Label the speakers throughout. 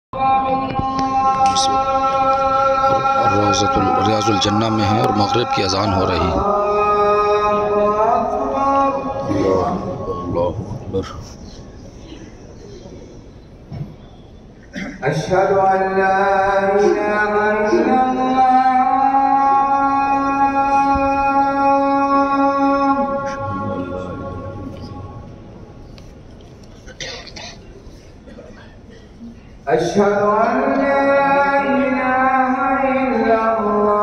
Speaker 1: रियाजुल जन्ना में है और मगरिब की अजान हो रही।
Speaker 2: अशहदु अल्ला इलाहा इल्लल्लाह अशहदु अल्ला इलाहा इल्लल्लाह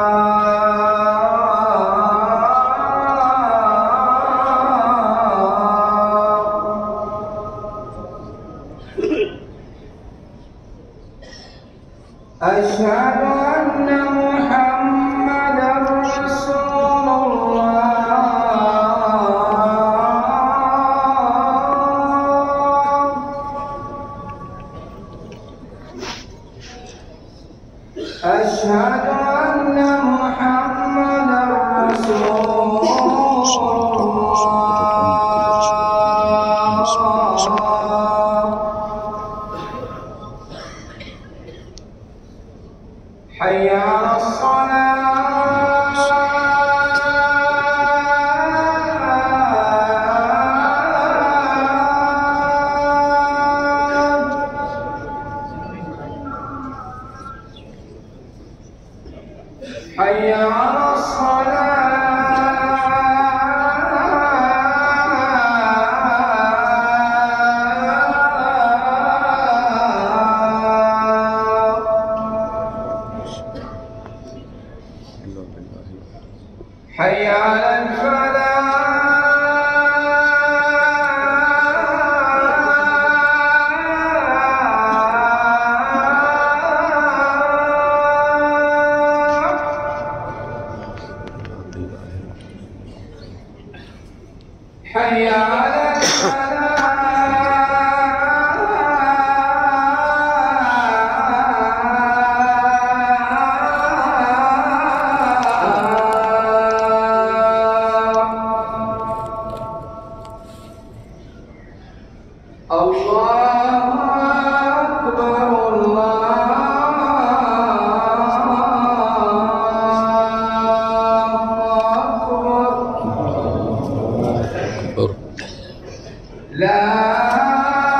Speaker 2: अशहदु अन्ना मुहम्मदर रसूलुल्लाह अशहदु अन्ना मुहम्मदर रसूलुल्लाह हय्य अला الصلاة حي على الفلاح حي على الله أكبر الله أكبر لا